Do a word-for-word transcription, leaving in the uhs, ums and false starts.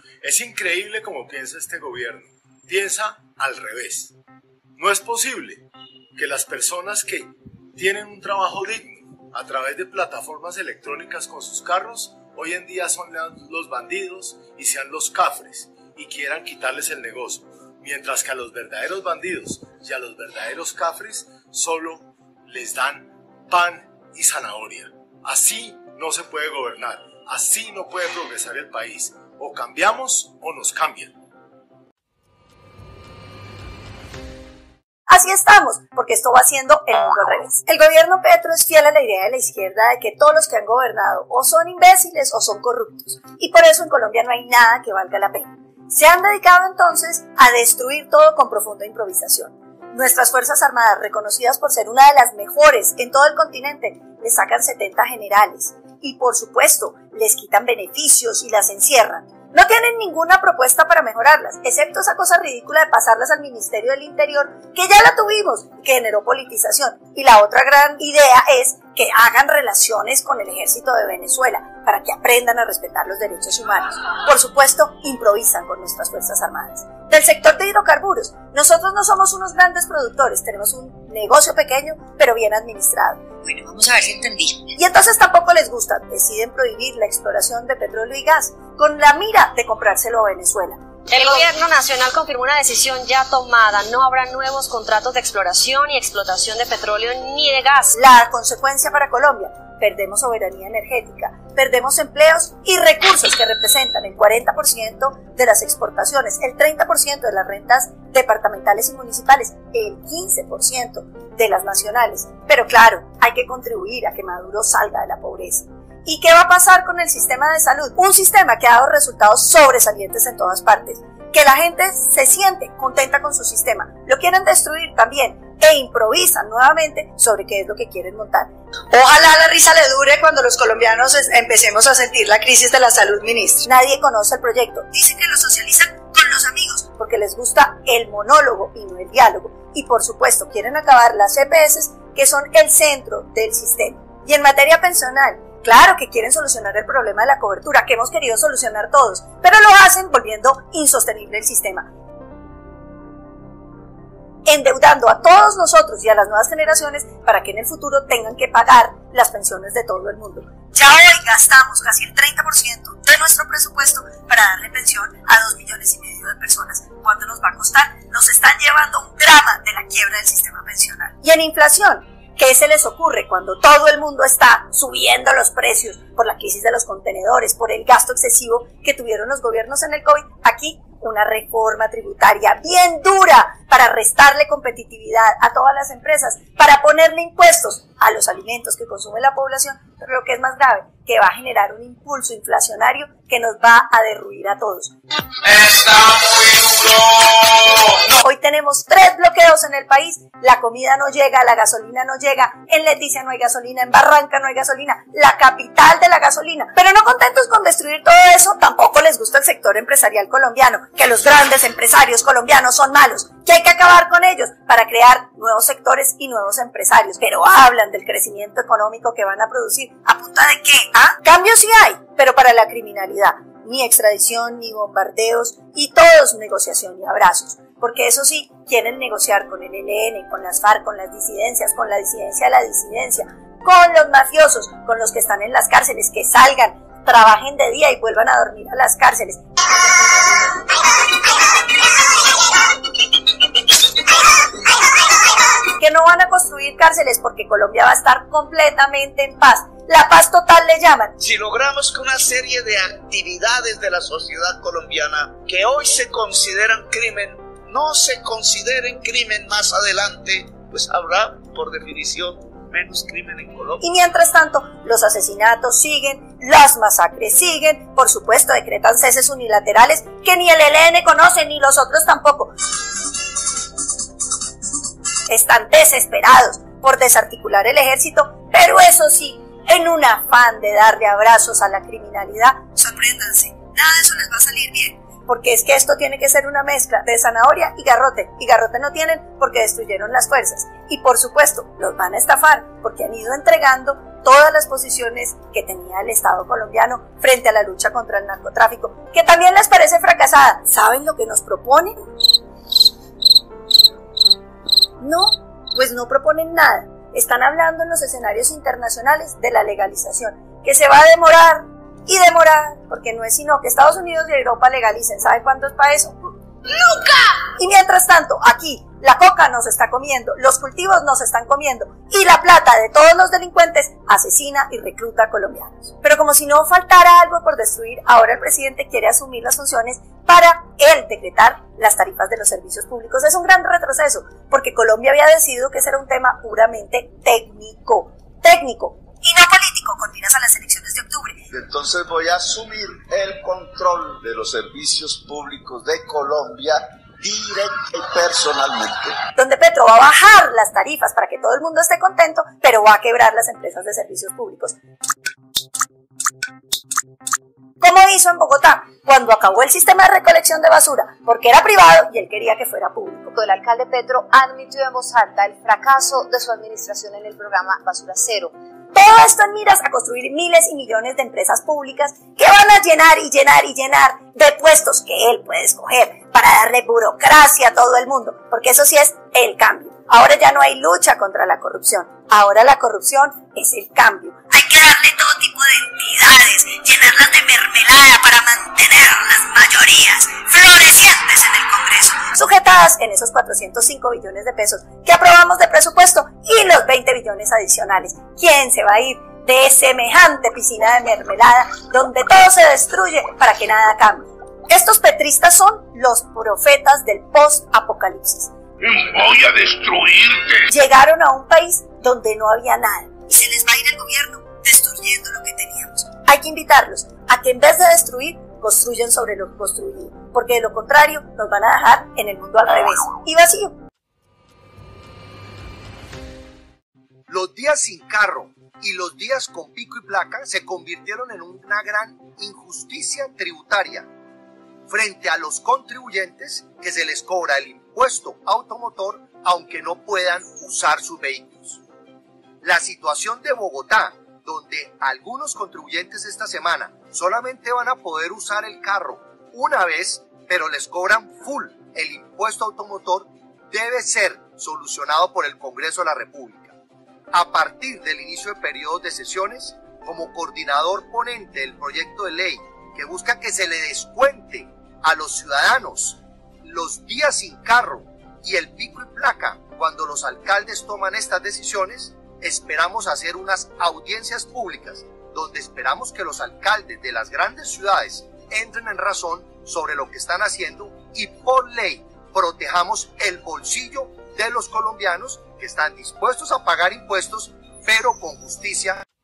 Es increíble cómo piensa este gobierno. Piensa al revés. No es posible que las personas que tienen un trabajo digno a través de plataformas electrónicas con sus carros, hoy en día son los bandidos y sean los cafres y quieran quitarles el negocio, mientras que a los verdaderos bandidos y a los verdaderos cafres solo les dan pan y zanahoria. Así no se puede gobernar, así no puede progresar el país. O cambiamos o nos cambian. Así estamos, porque esto va haciendo el mundo al revés. El gobierno Petro es fiel a la idea de la izquierda de que todos los que han gobernado o son imbéciles o son corruptos, y por eso en Colombia no hay nada que valga la pena. Se han dedicado entonces a destruir todo con profunda improvisación. Nuestras Fuerzas Armadas, reconocidas por ser una de las mejores en todo el continente, les sacan setenta generales y, por supuesto, les quitan beneficios y las encierran. No tienen ninguna propuesta para mejorarlas, excepto esa cosa ridícula de pasarlas al Ministerio del Interior, que ya la tuvimos, que generó politización. Y la otra gran idea es que hagan relaciones con el ejército de Venezuela, para que aprendan a respetar los derechos humanos. Por supuesto, improvisan con nuestras Fuerzas Armadas. Del sector de hidrocarburos, nosotros no somos unos grandes productores, tenemos un negocio pequeño, pero bien administrado. Bueno, vamos a ver si entendí. Y entonces tampoco les gusta, deciden prohibir la exploración de petróleo y gas, con la mira de comprárselo a Venezuela. El gobierno nacional confirmó una decisión ya tomada. No habrá nuevos contratos de exploración y explotación de petróleo ni de gas. La consecuencia para Colombia: perdemos soberanía energética, perdemos empleos y recursos que representan el cuarenta por ciento de las exportaciones, el treinta por ciento de las rentas departamentales y municipales, el quince por ciento de las nacionales. Pero claro, hay que contribuir a que Maduro salga de la pobreza. ¿Y qué va a pasar con el sistema de salud? Un sistema que ha dado resultados sobresalientes en todas partes. Que la gente se siente contenta con su sistema. Lo quieren destruir también e improvisan nuevamente sobre qué es lo que quieren montar. Ojalá la risa le dure cuando los colombianos empecemos a sentir la crisis de la salud, ministro. Nadie conoce el proyecto. Dicen que lo socializan con los amigos porque les gusta el monólogo y no el diálogo. Y por supuesto quieren acabar las E P S, que son el centro del sistema. Y en materia pensional, claro que quieren solucionar el problema de la cobertura, que hemos querido solucionar todos, pero lo hacen volviendo insostenible el sistema. Endeudando a todos nosotros y a las nuevas generaciones para que en el futuro tengan que pagar las pensiones de todo el mundo. Ya hoy gastamos casi el treinta por ciento de nuestro presupuesto para darle pensión a dos millones y medio de personas. ¿Cuánto nos va a costar? Nos están llevando un drama de la quiebra del sistema pensional. Y en inflación, ¿qué se les ocurre cuando todo el mundo está subiendo los precios por la crisis de los contenedores, por el gasto excesivo que tuvieron los gobiernos en el COVID? Aquí una reforma tributaria bien dura para restarle competitividad a todas las empresas, para ponerle impuestos a los alimentos que consume la población, pero lo que es más grave, que va a generar un impulso inflacionario que nos va a derruir a todos. ¡Está muy duro! Hoy tenemos tres bloqueos en el país, la comida no llega, la gasolina no llega, en Leticia no hay gasolina, en Barranca no hay gasolina, la capital de la gasolina. Pero no contentos con destruir todo eso, tampoco les gusta el sector empresarial colombiano, que los grandes empresarios colombianos son malos, que hay que acabar con ellos para crear nuevos sectores y nuevos empresarios. Pero hablan del crecimiento económico que van a producir. ¿A punta de qué? ¿Ah? Cambios sí hay, pero para la criminalidad. Ni extradición, ni bombardeos, y todos negociación y abrazos. Porque eso sí, quieren negociar con el E L N, con las FARC, con las disidencias, con la disidencia de la disidencia, con los mafiosos, con los que están en las cárceles, que salgan, trabajen de día y vuelvan a dormir a las cárceles. Que no van a construir cárceles porque Colombia va a estar completamente en paz. La paz total le llaman. Si logramos que una serie de actividades de la sociedad colombiana que hoy se consideran crimen, no se consideren crimen más adelante, pues habrá, por definición, menos crimen en Colombia. Y mientras tanto, los asesinatos siguen, las masacres siguen, por supuesto decretan ceses unilaterales que ni el E L N conoce ni los otros tampoco. Están desesperados por desarticular el ejército, pero eso sí, en un afán de darle abrazos a la criminalidad, sorpréndanse, nada de eso les va a salir bien, porque es que esto tiene que ser una mezcla de zanahoria y garrote, y garrote no tienen porque destruyeron las fuerzas. Y por supuesto, los van a estafar porque han ido entregando todas las posiciones que tenía el Estado colombiano frente a la lucha contra el narcotráfico, que también les parece fracasada. ¿Saben lo que nos proponen? No, pues no proponen nada. Están hablando en los escenarios internacionales de la legalización, que se va a demorar y demorar, porque no es sino que Estados Unidos y Europa legalicen. ¿Sabe cuánto es para eso? ¡Nunca! Y mientras tanto, aquí, la coca nos está comiendo, los cultivos nos están comiendo, y la plata de todos los delincuentes asesina y recluta a colombianos. Pero como si no faltara algo por destruir, ahora el presidente quiere asumir las funciones para él decretar las tarifas de los servicios públicos. Es un gran retroceso, porque Colombia había decidido que ese era un tema puramente técnico, técnico, y no político, con miras a las elecciones de octubre. Entonces voy a asumir el control de los servicios públicos de Colombia directa y personalmente. Donde Petro va a bajar las tarifas para que todo el mundo esté contento, pero va a quebrar las empresas de servicios públicos. ¿Cómo hizo en Bogotá cuando acabó el sistema de recolección de basura? Porque era privado y él quería que fuera público. El alcalde Petro admitió en voz alta el fracaso de su administración en el programa Basura Cero. Todo esto en miras a construir miles y millones de empresas públicas que van a llenar y llenar y llenar de puestos que él puede escoger para darle burocracia a todo el mundo, porque eso sí es el cambio. Ahora ya no hay lucha contra la corrupción, ahora la corrupción es el cambio. Hay que darle todo tipo de entidades, llenarlas de mermelada para mantener las mayorías florecientes en el Congreso, sujetadas en esos cuatrocientos cinco billones de pesos que aprobamos de presupuesto y los veinte billones adicionales. ¿Quién se va a ir de semejante piscina de mermelada donde todo se destruye para que nada cambie? Estos petristas son los profetas del post-apocalipsis. Voy a destruirte. Llegaron a un país donde no había nada y se les va a ir el gobierno destruyendo lo que teníamos. Hay que invitarlos a que en vez de destruir, construyan sobre lo construido, porque de lo contrario nos van a dejar en el mundo al revés y vacío. Los días sin carro y los días con pico y placa se convirtieron en una gran injusticia tributaria frente a los contribuyentes que se les cobra el impuesto automotor aunque no puedan usar sus vehículos. La situación de Bogotá, donde algunos contribuyentes esta semana solamente van a poder usar el carro una vez, pero les cobran full el impuesto automotor, debe ser solucionado por el Congreso de la República. A partir del inicio de periodos de sesiones, como coordinador ponente del proyecto de ley que busca que se le descuente a los ciudadanos los días sin carro y el pico y placa cuando los alcaldes toman estas decisiones, esperamos hacer unas audiencias públicas donde esperamos que los alcaldes de las grandes ciudades entren en razón sobre lo que están haciendo y por ley protejamos el bolsillo de los colombianos que están dispuestos a pagar impuestos, pero con justicia.